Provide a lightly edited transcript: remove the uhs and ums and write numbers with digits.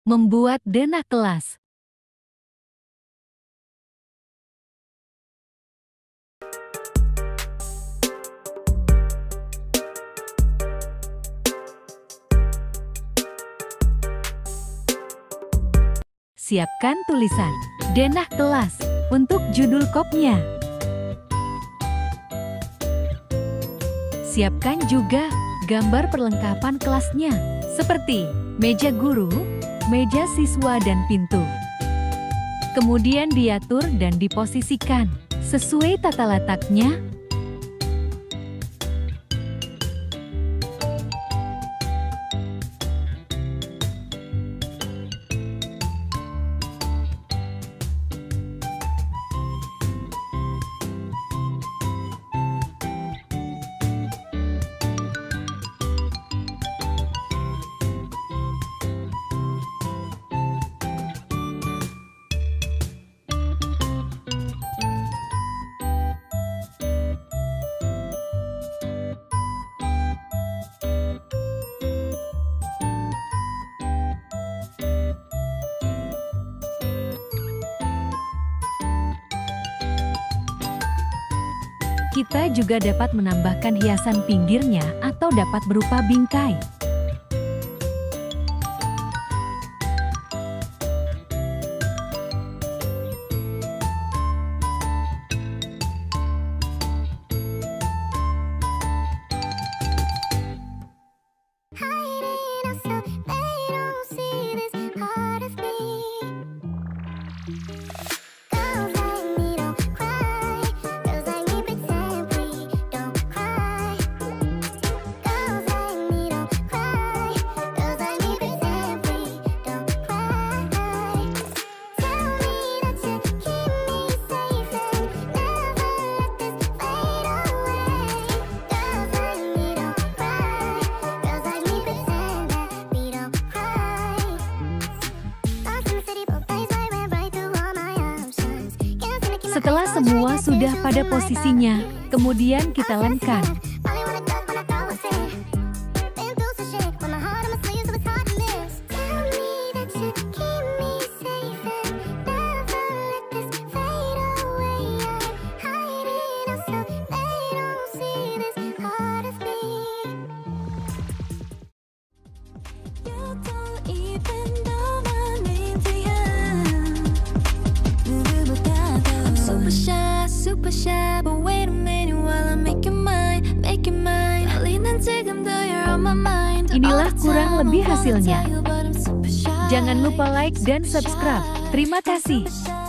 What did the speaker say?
Membuat Denah Kelas. Siapkan tulisan Denah Kelas untuk judul kopnya. Siapkan juga gambar perlengkapan kelasnya, seperti meja guru, meja siswa dan pintu. Kemudian diatur dan diposisikan sesuai tata letaknya. Kita juga dapat menambahkan hiasan pinggirnya atau dapat berupa bingkai. Setelah semua sudah pada posisinya, kemudian kita lemkan. Super shy, but wait a minute while I make you mine. Alina, 지금도 you're on my mind. Inilah kurang lebih hasilnya. Jangan lupa like dan subscribe. Terima kasih.